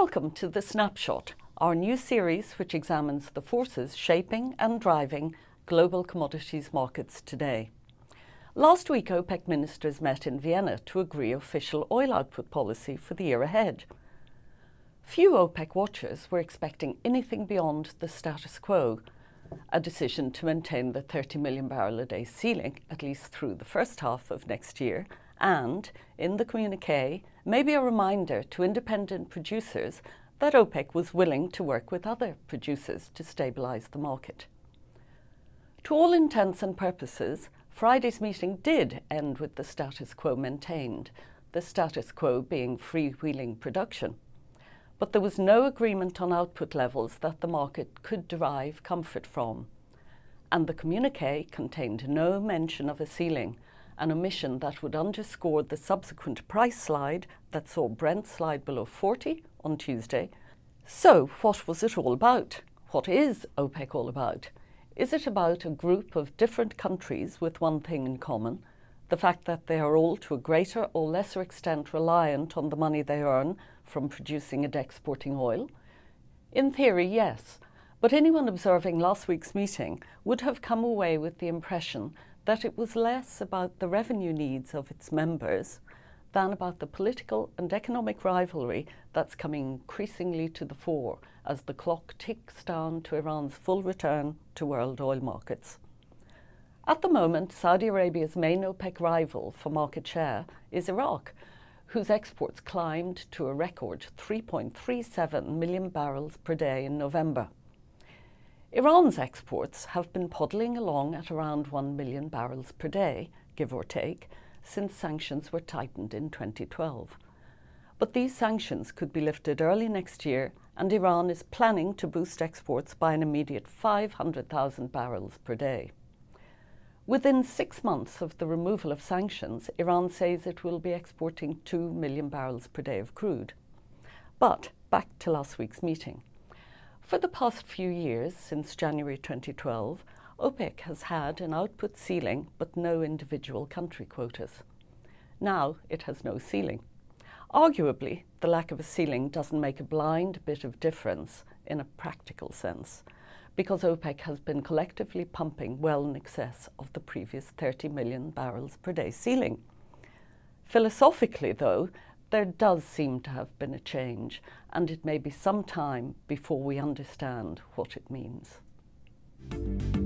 Welcome to The Snapshot, our new series which examines the forces shaping and driving global commodities markets today. Last week, OPEC ministers met in Vienna to agree official oil output policy for the year ahead. Few OPEC watchers were expecting anything beyond the status quo, a decision to maintain the 30 million barrel a day ceiling at least through the first half of next year, and, in the communiqué, maybe a reminder to independent producers that OPEC was willing to work with other producers to stabilise the market. To all intents and purposes, Friday's meeting did end with the status quo maintained, the status quo being freewheeling production. But there was no agreement on output levels that the market could derive comfort from. And the communiqué contained no mention of a ceiling, an omission that would underscore the subsequent price slide that saw Brent slide below 40 on Tuesday. So what was it all about? What is OPEC all about? Is it about a group of different countries with one thing in common, the fact that they are all to a greater or lesser extent reliant on the money they earn from producing and exporting oil? In theory, yes, but anyone observing last week's meeting would have come away with the impression that it was less about the revenue needs of its members than about the political and economic rivalry that's coming increasingly to the fore as the clock ticks down to Iran's full return to world oil markets. At the moment, Saudi Arabia's main OPEC rival for market share is Iraq, whose exports climbed to a record 3.37 million barrels per day in November. Iran's exports have been puddling along at around 1 million barrels per day, give or take, since sanctions were tightened in 2012. But these sanctions could be lifted early next year, and Iran is planning to boost exports by an immediate 500,000 barrels per day. Within 6 months of the removal of sanctions, Iran says it will be exporting 2 million barrels per day of crude. But back to last week's meeting. For the past few years, since January 2012, OPEC has had an output ceiling but no individual country quotas. Now it has no ceiling. Arguably, the lack of a ceiling doesn't make a blind bit of difference in a practical sense, because OPEC has been collectively pumping well in excess of the previous 30 million barrels per day ceiling. Philosophically, though, there does seem to have been a change, and it may be some time before we understand what it means.